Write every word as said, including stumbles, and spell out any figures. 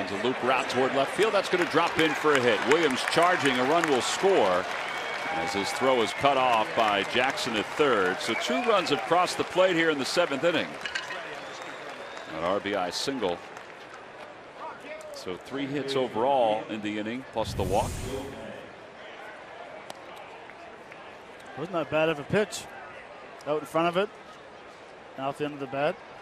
Runs a loop route toward left field. That's going to drop in for a hit. Williams charging. A run will score as his throw is cut off by Jackson at third. So two runs have crossed the plate here in the seventh inning. An R B I single. So three hits overall in the inning, plus the walk. Wasn't that bad of a pitch. Out in front of it. Out the end of the bat.